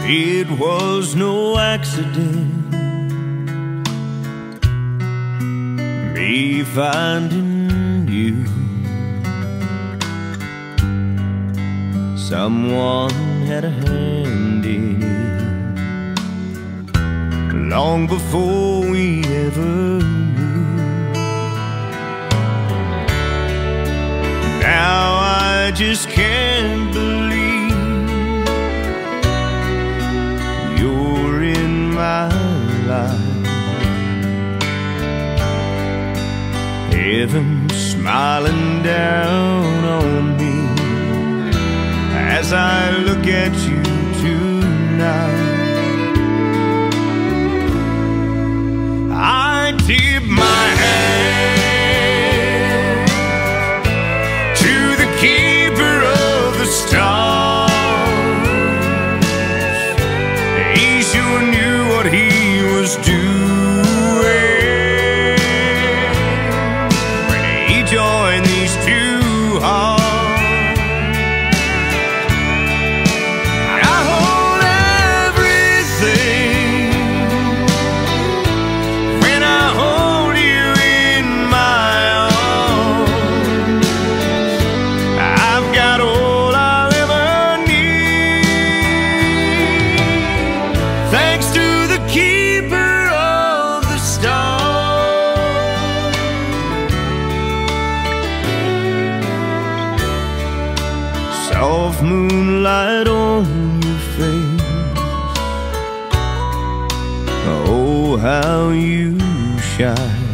It was no accident, me finding you. Someone had a hand in it long before we ever knew. Now I just can't believe you're in my life. Heaven smiling down on me as I look at you tonight. I tip my hand to the keeper of the stars. He sure knew what he was doing when he joined these two hearts. Thanks to the keeper of the stars. Soft moonlight on your face, oh how you shine.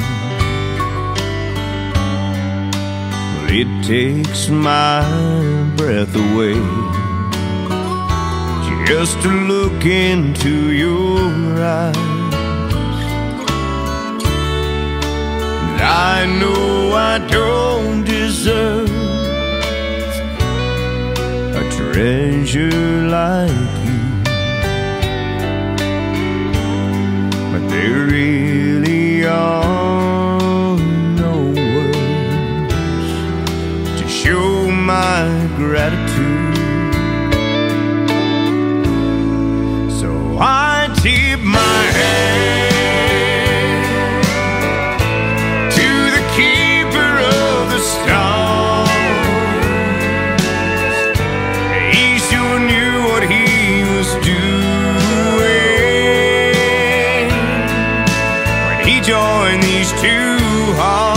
Well, it takes my breath away just to look into your eyes. And I know I don't deserve a treasure like you, but there really are no words to show my gratitude. I tip my hand to the keeper of the stars. He sure knew what he was doing when he joined these two hearts.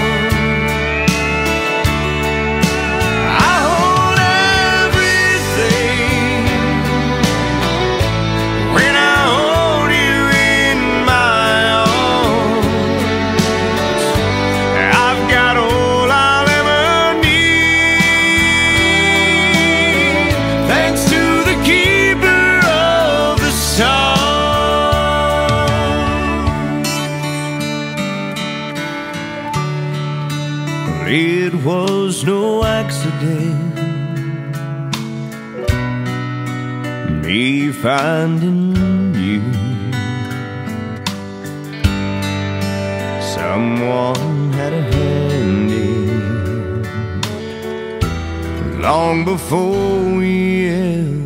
It was no accident, me finding you. Someone had a hand in it long before we ever